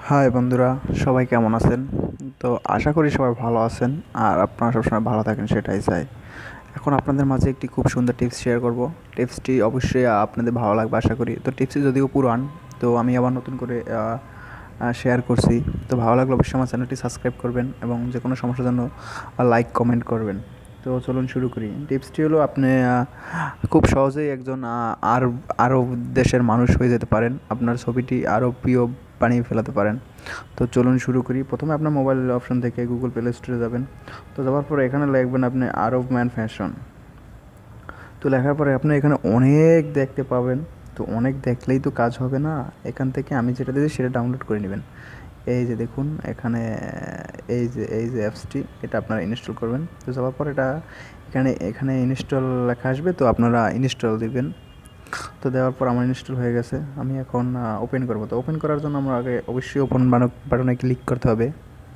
High বন্ধুরা, সবাই কেমন আছেন? তো আশা করি সবাই ভালো আছেন আর আপনারা সবসময় ভালো থাকেন সেটাই চাই। এখন আপনাদের মাঝে একটি খুব সুন্দর টিপস শেয়ার করব। টিপসটি অবশ্যই আপনাদের ভালো লাগবে আশা করি। তো টিপসটি যদিও পুরান, তো আমি আবার নতুন করে শেয়ার করছি। তো ভালো লাগলে অবশ্যই আমার চ্যানেলটি সাবস্ক্রাইব করবেন এবং যে কোনো সমস্যার জন্য লাইক কমেন্ট করবেন। তো চলুন শুরু করি। টিপসটি হলো আপনি খুব সহজেই একজন আরব দেশের মানুষ হয়ে যেতে পারেন। আপনার ছবিটি আরও প্রিয় বানিয়ে ফেলাতে পারেন। তো চলুন শুরু করি। প্রথমে আপনার মোবাইল অপশন থেকে গুগল প্লে স্টোরে যাবেন। তো যাওয়ার পরে এখানে লিখবেন আপনি আরব ম্যান ফ্যাশন। তো লেখার পরে আপনি এখানে অনেক দেখতে পাবেন। তো অনেক দেখলেই তো কাজ হবে না, এখান থেকে আমি যেটা দিয়েছি সেটা ডাউনলোড করে নেবেন। এই যে দেখুন এখানে এই যে অ্যাপসটি, এটা আপনারা ইনস্টল করবেন। তো যাওয়ার পর এটা এখানে এখানে ইনস্টল লেখা আসবে, তো আপনারা ইনস্টল দিবেন। তো দেওয়ার পর আমার ইনস্টল হয়ে গেছে। আমি এখন ওপেন করব। তো ওপেন করার জন্য আমরা আগে অবশ্যই ওপেন বাটনে ক্লিক করতে হবে।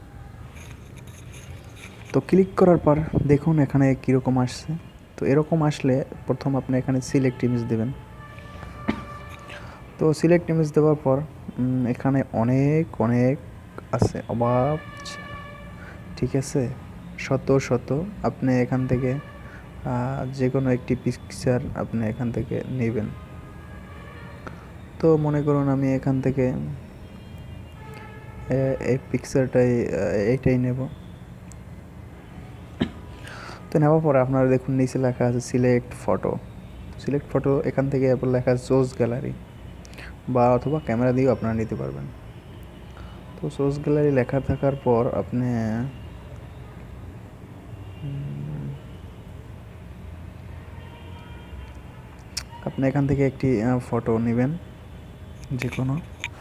তো ক্লিক করার পর দেখুন এখানে কীরকম আসছে। তো এরকম আসলে প্রথম আপনি এখানে সিলেক্ট ইমেজ দেবেন। তো সিলেক্ট ইমেজ দেওয়ার পর এখানে অনেক অনেক আছে, অভাব, ঠিক আছে, শত শত। আপনি এখান থেকে যে কোনো একটি পিকচার আপনি এখান থেকে নেবেন। তো মনে করুন আমি এখান থেকে এই পিকচারটাই এইটাই নেব। তো নেওয়ার পরে আপনারা দেখুন নিচে লেখা আছে সিলেক্ট ফটো। সিলেক্ট ফটো এখান থেকে আপনার লেখা আছে সোর্স গ্যালারি, বা অথবা ক্যামেরা দিয়েও আপনারা নিতে পারবেন। তো সোর্স গ্যালারি লেখা থাকার পর আপনি এখান থেকে একটি ফটো নেবেন যে কোনো।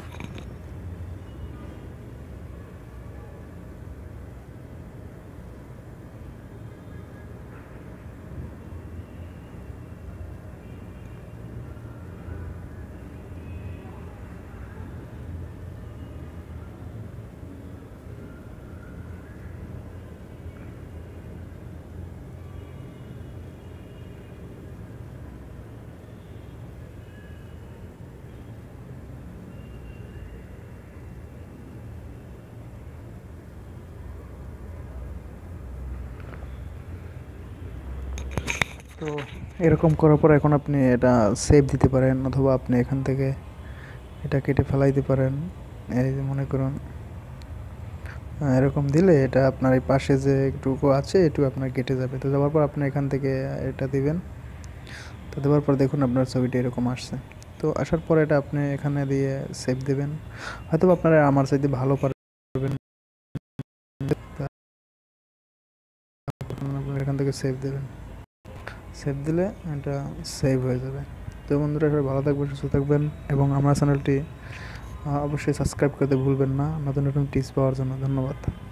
তো এরকম করার পর এখন আপনি এটা সেভ দিতে পারেন, অথবা আপনি এখান থেকে এটা কেটে ফেলাইতে পারেন। এই যে মনে করুন এরকম দিলে এটা আপনার এই পাশে যে একটুকু আছে এটুকু আপনার কেটে যাবে। তো যাওয়ার পর আপনি এখান থেকে এটা দিবেন। তো দেওয়ার পর দেখুন আপনার ছবিটা এরকম আসছে। তো আসার পর এটা আপনি এখানে দিয়ে সেভ দেবেন। হয়তো আপনারা আমার চাইতে ভালো পারবেন, এখান থেকে সেভ দেবেন। সেভ দিলে এটা সেভ হয়ে যাবে। তো বন্ধুরা সবাই ভালো থাকবেন, সুস্থ থাকবেন এবং আমার চ্যানেলটি অবশ্যই সাবস্ক্রাইব করতে ভুলবেন না নতুন নতুন টিপস পাওয়ার জন্য। ধন্যবাদ।